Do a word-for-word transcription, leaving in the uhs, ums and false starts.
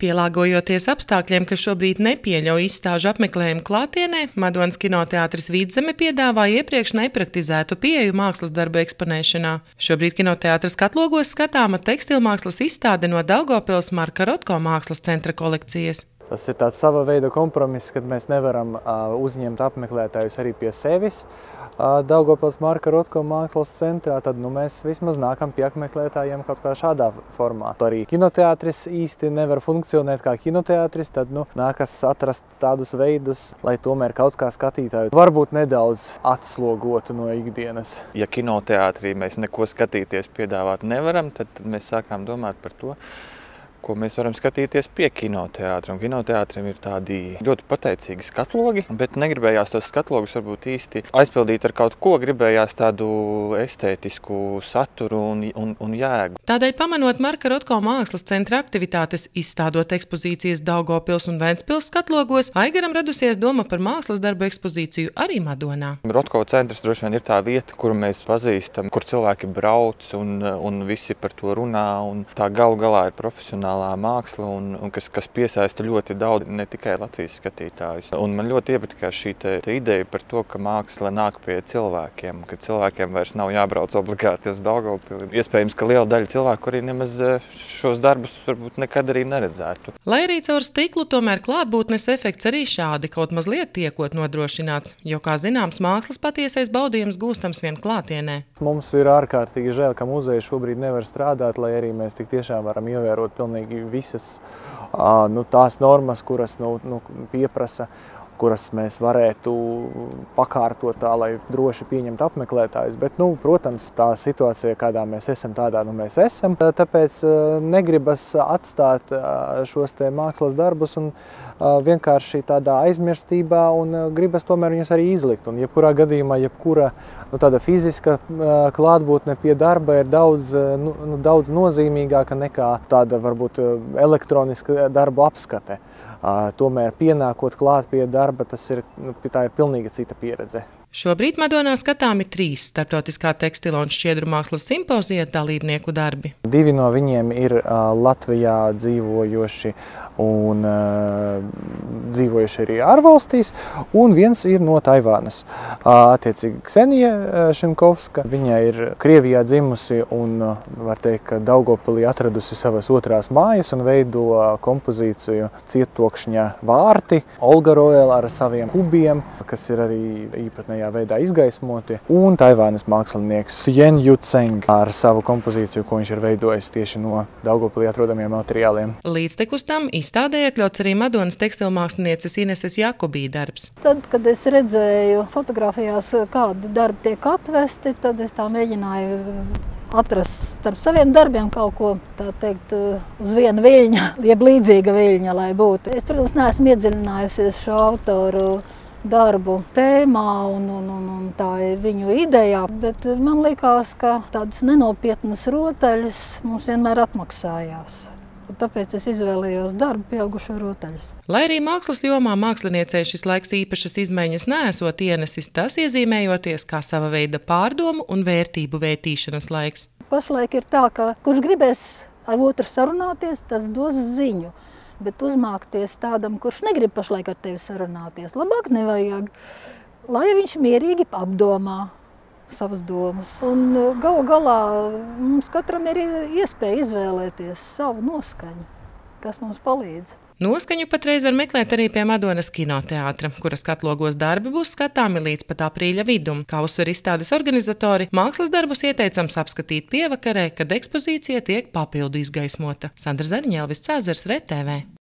Pielāgojoties apstākļiem, kas šobrīd nepieļauj izstāžu apmeklējumu klātienē, Madonas kinoteātris Vidzeme piedāvā iepriekš nepraktizētu pieeju mākslas darbu eksponēšanā. Šobrīd kinoteātris Skatlogos skatāma tekstilmākslas izstāde no Daugavpils Marka Rotko mākslas centra kolekcijas. Tas ir tāds sava veida kompromiss, kad mēs nevaram uh, uzņemt apmeklētājus arī pie sevis. Uh, Daugavpils Marka Rotko mākslas centrā, tad nu, mēs vismaz nākam pie apmeklētājiem kaut kā šādā formā. Arī kinoteātris īsti nevar funkcionēt kā kinoteātris, tad nu, nākas atrast tādus veidus, lai tomēr kaut kā skatītāju varbūt nedaudz atslogotu no ikdienas. Ja kinoteātrī mēs neko skatīties piedāvāt nevaram, tad, tad mēs sākām domāt par to, ko mēs varam skatīties pie kinoteātra. Un kinoteātrim ir tādi ļoti pateicīgi skatlogi, bet negribējās tos skatlogus varbūt īsti aizpildīt ar kaut ko, gribējās tādu estētisku saturu un, un, un jēgu. Tādēļ, pamanot Marka Rotko mākslas centra aktivitātes, izstādot ekspozīcijas Daugavpils un Ventspils skatlogos, Aigaram radusies doma par mākslas darbu ekspozīciju arī Madonā. Rotko centrs droši vien ir tā vieta, kuru mēs pazīstam, kur cilvēki brauc un, un visi par to runā, un tā galu galā ir profesionāli māksla, un, un kas, kas piesaista ļoti daudz, ne tikai Latvijas skatītājus. Un man ļoti iepatikās šī te, te ideja par to, ka māksla nāk pie cilvēkiem, ka cilvēkiem vairs nav jābrauc obligāti uz Daugavpili. Iespējams, ka liela daļa cilvēku arī nemaz šos darbus varbūt nekad arī neredzētu. Lai arī caur stiklu, tomēr klātbūtnes efekts arī šādi kaut mazliet tiekot nodrošināts, jo, kā zināms, mākslas patiesais baudījums gūstams vien klātienē. Mums ir ārkārtīgi žēl, ka muzeja šobrīd nevar strādāt, lai arī mēs tik tiešām varam ievērot pilnīgi visas nu, tās normas, kuras nu, nu, pieprasa, kuras mēs varētu pakārtot tā, lai droši pieņemt apmeklētājus. Bet, nu, protams, tā situācija, kādā mēs esam, tādā nu mēs esam. Tāpēc negribas atstāt šos te mākslas darbus un vienkārši tādā aizmirstībā un gribas tomēr viņus arī izlikt. Un jebkurā gadījumā, jebkura nu, tāda fiziska klātbūtne pie darba ir daudz, nu, daudz nozīmīgāka nekā tāda varbūt elektroniska darbu apskate. Tomēr pienākot klāt pie darba, tas ir, tā ir pilnīgi cita pieredze. Šobrīd Madonā skatāmi trīs starptautiskā tekstila un šķiedru mākslas simpozija dalībnieku darbi. Divi no viņiem ir uh, Latvijā dzīvojoši un uh, dzīvojuši arī ārvalstīs, un viens ir no Taivānas. Uh, attiecīgi Ksenija Šinkovska, viņa ir Krievijā dzimusi un, uh, var teikt, ka Daugavpilī atradusi savas otrās mājas un veido uh, kompozīciju Cietokšņa vārti. Olga Roela ar saviem kubiem, kas ir arī īpatnējā veidā izgaismoti, un Taivānas mākslinieks Yen Yu-Tseng ar savu kompozīciju, ko viņš ir veidojis tieši no Daugavpilī atrodamiem materiāliem. Līdztekus tam izstādē iekļauts arī Madonas tekstilmākslinieces Ineses Jakobī darbs. Tad, kad es redzēju fotografijās, kādi darbi tiek atvesti, tad es tā mēģināju atrast starp saviem darbiem kaut ko, tā teikt, uz viena viļņa, jeb līdzīga viļņa, lai būtu. Es, protams, neesmu iedziļinājusies šo autoru darbu tēmā un, un, un, un tā ir viņu idejā, bet man likās, ka tādas nenopietnas rotaļas mums vienmēr atmaksājās. Un tāpēc es izvēlējos darbu pieaugušo rotaļas. Lai arī mākslas jomā māksliniecei šis laiks īpašas izmaiņas neesot ienesis, tas iezīmējoties kā sava veida pārdomu un vērtību vērtīšanas laiks. Pašlaik ir tā, ka kurš gribēs ar otru sarunāties, tas dos ziņu. Bet uzmākties tādam, kurš negrib pašlaik ar tevi sarunāties, labāk nevajag, lai viņš mierīgi apdomā savas domas. Un galu galā mums katram ir iespēja izvēlēties savu noskaņu, kas mums palīdz. Noskaņu patreiz var meklēt arī pie Madonas kinoteātra, kura skatlogos darbi būs skatāmi līdz pat aprīļa vidum. Kā uzsver izstādes organizatori, mākslas darbus ieteicams apskatīt pievakarē, kad ekspozīcija tiek papildu izgaismota. Sandra Zariņa, Elvis Cēzars, R E T V.